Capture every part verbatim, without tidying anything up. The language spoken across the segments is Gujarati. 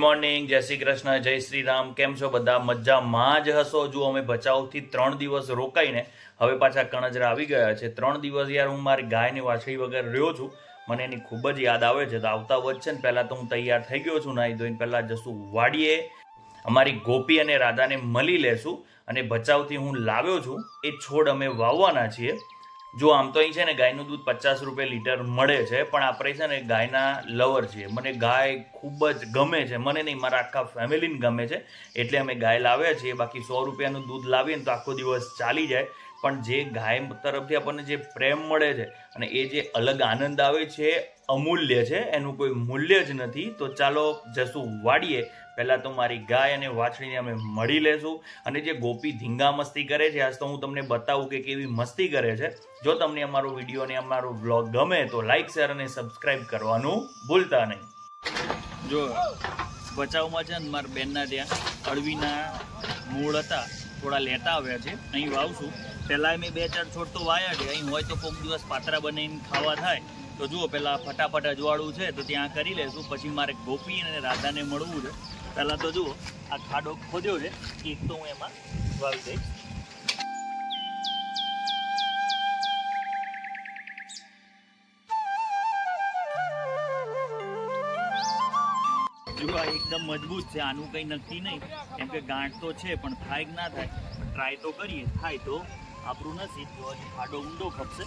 મોર્નિંગ, જય શ્રી કૃષ્ણ, જય શ્રી રામ। કેમ છો બધા? મજામાં જ હશો। જો અમે ભચાઉથી ત્રણ દિવસ રોકાઈને હવે પાછા કણજરા આવી ગયા છે। ત્રણ દિવસ યાર હું મારી ગાયની વાછડી વગર રહ્યો છું। મને એની ખૂબ જ યાદ આવે છે। તો આવતા વચ્ચે ને પહેલાં તો હું તૈયાર થઈ ગયો છું, નાહી ધોઈને પહેલાં જશું વાડીએ, અમારી ગોપી અને રાધાને મળી લેશું અને ભચાઉથી હું લાવ્યો છું એ છોડ અમે વાવવાના છીએ। જો આમ તો અહીં છે ને ગાયનું દૂધ પચાસ રૂપિયા લીટર મળે છે, પણ આપણે છે ને ગાયના લવર છીએ। મને ગાય ખૂબ જ ગમે છે, મને નહીં મારા આખા ફેમિલીને ગમે છે, એટલે અમે ગાય લાવ્યા છીએ। બાકી સો રૂપિયાનું દૂધ લાવીએ ને તો આખો દિવસ ચાલી જાય, પણ જે ગાય તરફથી આપણને જે પ્રેમ મળે છે અને એ જે અલગ આનંદ આવે છે અમૂલ્ય છે, એનું કોઈ મૂલ્ય જ નથી। તો ચાલો જશું વાડીએ। પહેલાં તો મારી ગાય અને વાછડીને અમે મળી લેશું અને જે ગોપી ધીંગા મસ્તી કરે છે, આજ તો હું તમને બતાવું કે કેવી મસ્તી કરે છે। જો તમને અમારો વિડીયો અને અમારો વ્લોગ ગમે તો લાઇક, શેર અને સબસ્ક્રાઈબ કરવાનું ભૂલતા નહીં। જો બચાવમાં છે ને મારા બેનના ત્યાં અળવીના મૂળ હતા, થોડા લેતા આવ્યા છે, અહીં વાવશું। પહેલાં મેં બે ચાર છોડ તો વાયા છે, અહીં હોય તો કોઈક દિવસ પાતરા બનાવીને ખાવા થાય તો જુઓ પહેલાં ફટાફટ અજવાળું છે તો ત્યાં કરી લેશું। પછી મારે ગોપી અને રાધાને મળવું છે। પહેલાં તો જુઓ આ ખાડો ખોદ્યો છે, એક તો હું એમાં વાવી દઈશ। જો આ એકદમ મજબૂત છે, આનું કંઈ નક્કી નહીં, કેમ કે ગાંઠ તો છે, પણ થાય કે ના થાય ટ્રાય તો કરીએ, થાય તો આપણું નસીબ। તો હજી ખાડો ઊંડો ખપશે।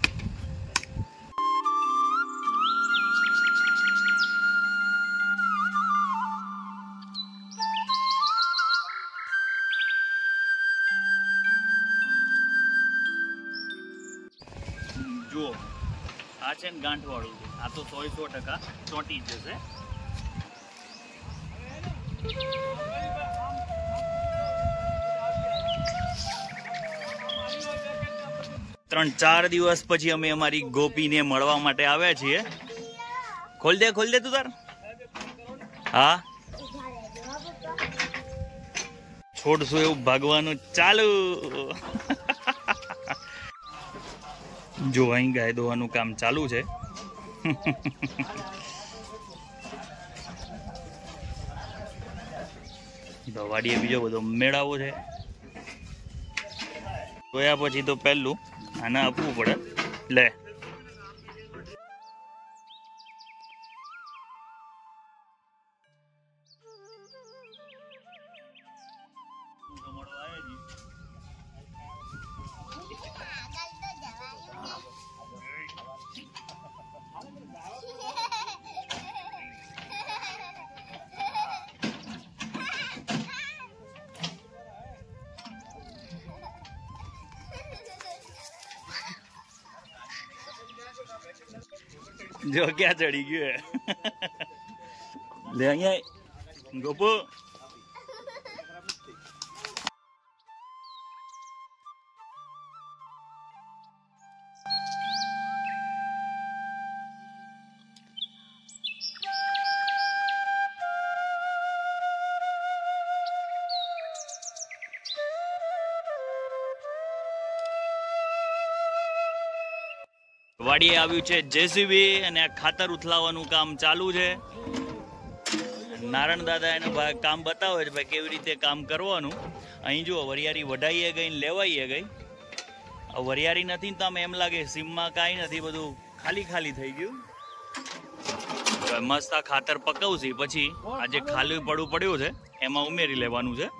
જુઓ આ છે ને ગાંઠવાળું છે, આ તો સો સો ટકા ચોંટી જશે। ત્રણ ચાર દિવસ પછી અમે અમારી ગોપીને મળવા માટે આવ્યા છીએ। ખોલ દે ખોલ દે તું તાર। હા છોડશું એવું ભાગવાનું ચાલુ। જો અહીં ગાય દોવાનું કામ ચાલુ છે। વાડીએ બીજો બધો મેળાવો છે। જોયા પછી તો પહેલું આને આપવું પડે। લે જો ક્યાં ચડી ગયો લે અહીંયા ગોપો। વાડીએ આવ્યું છે જેસીબી અને આ ખાતર ઉથલાવવાનું કામ ચાલુ છે। નારાયણ દાદા એને કામ બતાવે છે ભાઈ કેવી રીતે કામ કરવાનું। અહીં જુઓ વરિયાળી વઢાઈએ ગઈ ને લેવાઈએ ગઈ। વરિયાળી નથી તો આમ એમ લાગે સીમમાં કાંઈ નથી, બધું ખાલી ખાલી થઈ ગયું। મસ્ત આ ખાતર પકવશે, પછી આ જે ખાલી પડવું પડ્યું છે એમાં ઉમેરી લેવાનું છે।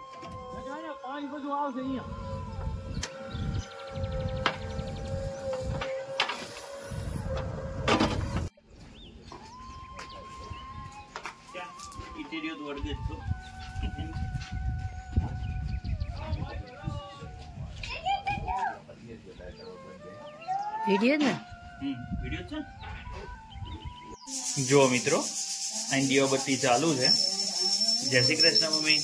જો મિત્રો અહીં દીવાબત્તી ચાલુ છે। જય શ્રી કૃષ્ણ મમ્મી।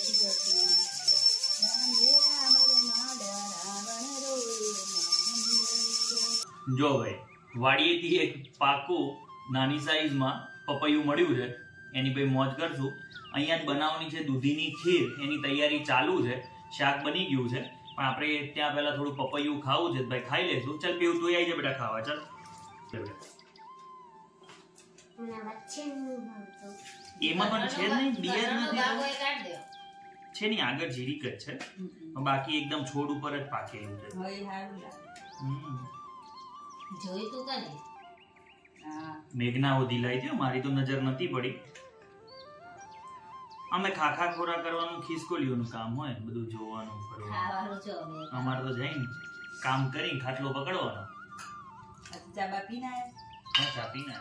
જો ભાઈ વાડીએથી એક પાકું નાની સાઈઝમાં પપૈયું મળ્યું છે, એની ભાઈ મોજ કરશું। અહીંયા જ બનાવવાની છે દૂધીની ખીર, એની તૈયારી ચાલુ છે। શાક બની ગયું છે, પણ આપણે ત્યાં પહેલા થોડું પપૈયું ખાવું છે, ભાઈ ખાઈ લેશું। ચાલ પીવું તું આવી જાય બેટા ખાવા। ચાલ એમાં પણ છે નહીં, બિયર નથી છે નહીં, આગળ જીરીક જ છે, બાકી એકદમ છોડ ઉપર જ પાકેલું છે. જોઈ તું કને મેઘના ઓધી લાવી દે, મારી તો નજર નથી પડી. અમે ખાખા ખોરા કરવાનું ખિસકોલીઓનું કામ હોય, બધું જોવાનું કરવાનું. અમારે તો જઈને કામ કરી ખાટલો પકડવાનો. ચા બા પીના હા, ચા પીના.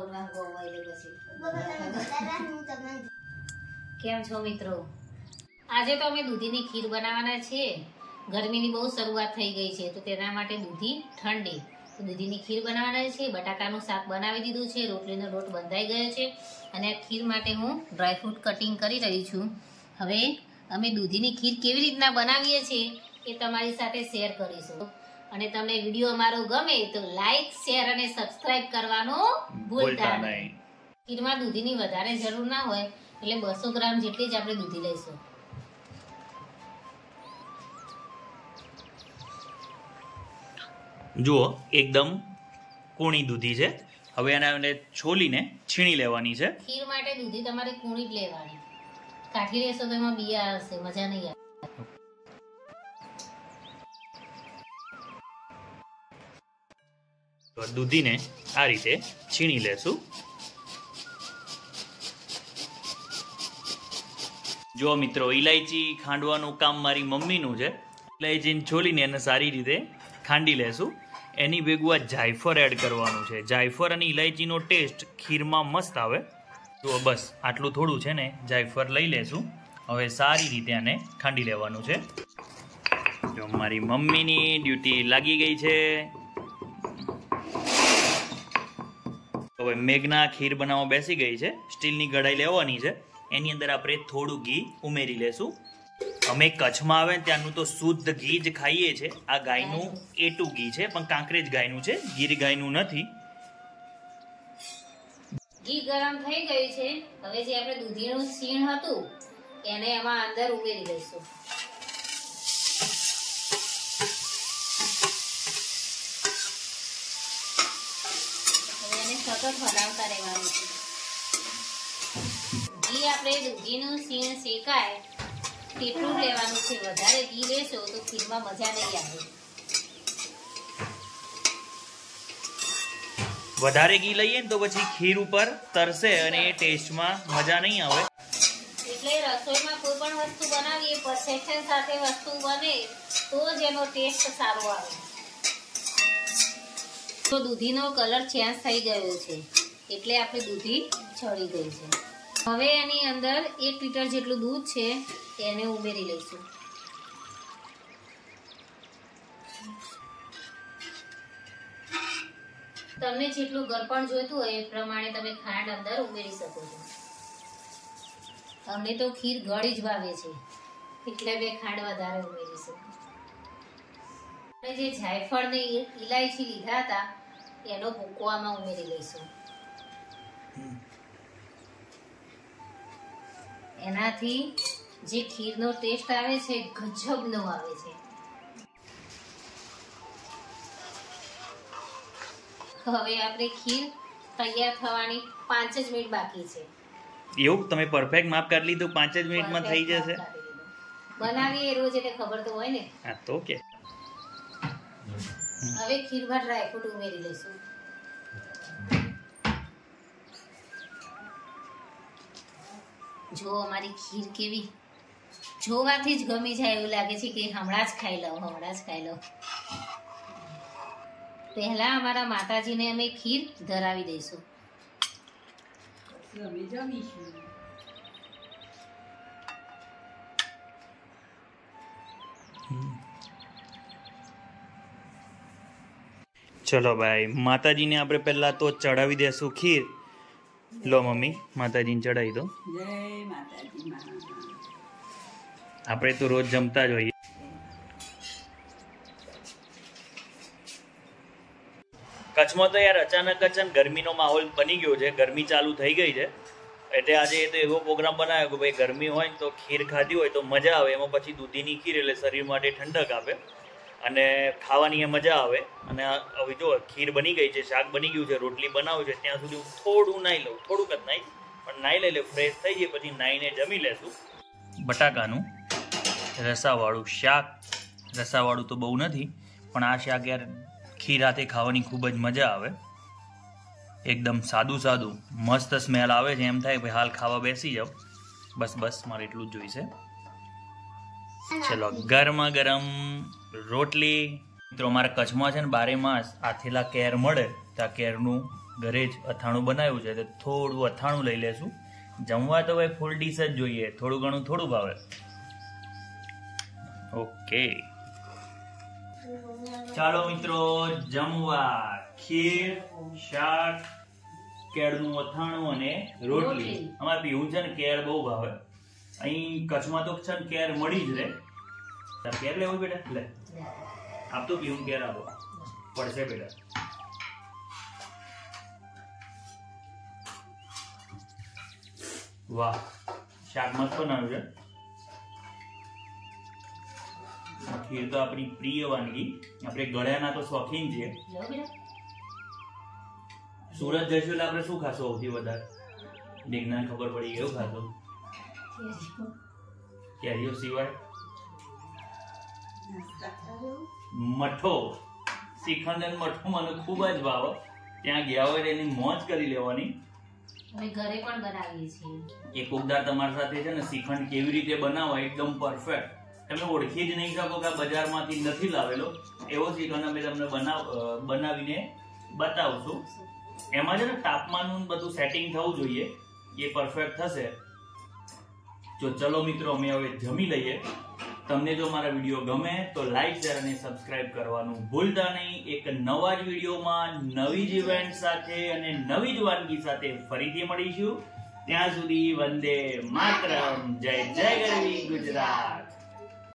કેમ છો મિત્રો? આજે તો અમે દૂધીની ખીર બનાવવાના છીએ. ગરમીની બહુ શરૂઆત થઈ ગઈ છે, તો તેના માટે દૂધી ઠંડી. તો દૂધીની ખીર બનાવવાના છે. બટાકાનું શાક બનાવી દીધું છે, રોટલીનો લોટ બંધાઈ ગયો છે, અને આ ખીર માટે હું ડ્રાયફ્રૂટ કટિંગ કરી રહી છું. હવે અમે દૂધીની ખીર કેવી રીતના બનાવીએ છીએ એ તમારી સાથે શેર કરીશું. અને તમને વિડીયો અમારો ગમે તો લાઈક, શેર અને સબસ્ક્રાઇબ કરવાનું ભૂલતા નહીં. ખીરમાં દૂધીની વધારે જરૂર ના હોય, એટલે બસો ગ્રામ જેટલી જ આપણે દૂધી લઈશું. જુઓ, એકદમ કૂણી દૂધી છે. હવે એને છોલીને છીણી લેવાની છે. ખીર માટે દૂધી તમારે કૂણી જ લેવાની. કાઠી લેશો તો એમાં બિયા આવશે, મજા નહીં આવે. તો દૂધીને આ રીતે છીણી લેશું. જો મિત્રો, ઇલાયચી ખાંડવાનું કામ મારી મમ્મીનું છે. ઇલાયચીને છોલીને એને સારી રીતે ખાંડી લેશું. એની ભેગું આ જાયફળ એડ કરવાનું છે. જાયફળ અને ઇલાયચીનો ટેસ્ટ ખીરમાં મસ્ત આવે. તો બસ આટલું થોડું છે ને જાયફળ લઈ લેશું. હવે સારી રીતે આને ખાંડી લેવાનું છે. જો મારી મમ્મીની ડ્યુટી લાગી ગઈ છે. હવે મેઘના ખીર બનાવવા બેસી ગઈ છે. સ્ટીલની કઢાઈ લેવાની છે. એની અંદર આપણે થોડું ઘી ઉમેરી લેશું. અમે કચ્છમાં આવે ત્યાંનું તો શુદ્ધ ઘી જ ખાઈએ છીએ. આ ગાયનું એટું ઘી છે, પણ કાંકરેજ ગાયનું છે, ગીર ગાયનું નથી. ઘી ગરમ થઈ ગયું છે. હવે જે આપણે દૂધીનું સીણ હતું એને એમાં અંદર ઉમેરી દઈશું. હવે એને સતત હલાવતા રહેવાનું છે. ઘી આપણે દૂધીનું સીણ શેકાય તેટલું લેવાનું છે. વધારે ઘી લેશો તો ખીરમાં મજા નહીં આવે. વધારે ઘી લઈએ ને તો પછી ખીર ઉપર તરસે અને એ ટેસ્ટમાં મજા નહીં આવે. એટલે રસોઈમાં કોઈ પણ વસ્તુ બનાવીએ પરફેક્શન સાથે વસ્તુ બને તો જ એનો ટેસ્ટ સારો આવે. તો દૂધીનો કલર ચેન્જ થઈ ગયો છે, એટલે આપણી દૂધી ચડી ગઈ છે. હવે એની અંદર એક લીટર જેટલું દૂધ છે એને ઉમેરી લઈશું. તમને જેટલું ગરપણ જોઈતું હોય એ પ્રમાણે તમે ખાંડ અંદર ઉમેરી શકો છો. અમને તો ખીર ગળી જ ભાવે છે, એટલે બે ખાંડ વધારે ઉમેરીશું. જે જાયફળ ને ઇલાયચી લીધા હતા એનો ભૂકો આમાં ઉમેરી લઈશું. એનાથી જે ખીરનો ટેસ્ટ આવે છે ગજબનો આવે છે. હવે આપણે ખીર તૈયાર થવાની પાંચ જ મિનિટ બાકી છે. એવું તમે પરફેક્ટ માપ કરી લીધું? પાંચ જ મિનિટમાં થઈ જશે? બનાવીએ રોજ એટલે ખબર તો હોય ને. હા તો કે હવે ખીરમાં ડ્રાયફ્રૂટ ઉમેરી લઈશું. જો અમારી ખીર કેવી જોવાથી જ ગમી જાય એવું લાગે છે કે હમણાં જ ખાઈ લઉં હમણાં જ ખાઈ લઉં. પહેલા અમારા માતાજીને અમે ખીર ધરાવી દઈશું. ચલો ભાઈ, માતાજીને આપણે પહેલા તો ચડાવી દેશું ખીર. લો મમ્મી, માતાજીને ચડાવી દો. જય માતાજી. આપણે તો રોજ જમતા જ હોઈએ. કચ્છમાં તો યાર અચાનક અચાનક ગરમીનો માહોલ બની ગયો છે. ગરમી ચાલુ થઈ ગઈ છે, એટલે આજે તો એવો પ્રોગ્રામ બનાવ્યો કે ભાઈ ગરમી હોય ને તો ખીર ખાધી હોય તો મજા આવે. એમાં પછી દૂધીની ખીર એટલે શરીર માટે ઠંડક આપે. અને ખાવાની મજા આવે. અને હવે જો ખીર બની ગઈ છે, શાક બની ગયું છે, રોટલી બનાવું છે, ત્યાં સુધી હું થોડું નાહી લઉં, થોડુંક જ નાહી પણ નાહી લઈ લે, ફ્રેશ થઈ જાય પછી નાહીને જમી લેશું. બટાકાનું રસાવાળું શાક. રસાવાળું તો બહુ નથી પણ આ શાક યાર ખીર હાથે ખાવાની ખૂબ જ મજા આવે. એકદમ સાદું સાદું મસ્ત સ્મેલ આવે છે, એમ થાય ભાઈ હાલ ખાવા બેસી જાઓ. બસ બસ મારે એટલું જ જોઈશે. ચલો ગરમા ગરમ રોટલી. મિત્રો અમારા કચ્છમાં છે ને બારે માસ આથેલા કેર મળે તો આ કેરનું ઘરે જ અથાણું બનાવ્યું છે, તો થોડું અથાણું લઈ લેશું. જમવા તો ભાઈ ફૂલ ડીશ જ જોઈએ, થોડું ઘણું થોડું ભાવે. ઓકે ચાલો મિત્રો જમવા. ખીર, શાક, કેળનું અથાણું અને રોટલી. અમારે પીવું છે ને કેળ બહુ ભાવે. અહીં કચ્છમાં તો છે ને કેર મળી જ રહે. કેર લેવું બેટા? લે આપ તો પીવું કેર આપો પડશે બેટા. વાહ શાક મસ્ત બનાવ્યું છે. ખીર તો આપણી પ્રિય વાનગી, આપણે ગળ્યાના તો શોખીન છીએ. સુરત જઈશું એટલે આપણે શું ખાશું સૌથી વધારે? દેખના ખબર પડી ગયું ખાશું. કેરીઓ સિવાય મઠો, શ્રીખંડ અને મઠો મને ખૂબ જ ભાવે. ત્યાં ગયા હોય એની મોજ કરી લેવાની. અમે ઘરે પણ બનાવીએ છીએ. એક ઉગદાર તમારી સાથે છે ને શ્રીખંડ કેવી રીતે બનાવવા એકદમ પરફેક્ટ, તમે ઓળખી જ નહીં શકો કે આ બજારમાંથી નથી લાવેલો એવો શ્રીખંડ અમે તમને બનાવ બનાવીને બતાવશું. એમાં છે ને તાપમાનનું બધું સેટિંગ થવું જોઈએ, એ પરફેક્ટ થશે. જો ચલો મિત્રો અમે હવે જમી લઈએ. તમને જો મારા વિડીયો ગમે તો લાઈક શેર અને સબસ્ક્રાઇબ કરવાનું ભૂલતા નહીં. એક નવા જ વિડીયોમાં નવી જ ઇવેન્ટ સાથે અને નવી જ વાનગી સાથે ફરીથી મળીશું. ત્યાં સુધી વંદે માતરમ. જય જય ગરવી ગુજરાત.